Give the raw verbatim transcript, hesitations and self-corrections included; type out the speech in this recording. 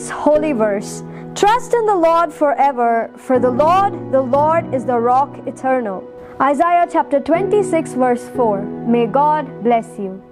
this holy verse. Trust in the Lord forever, for the Lord, the Lord is the rock eternal. Isaiah chapter twenty-six verse four. May God bless you.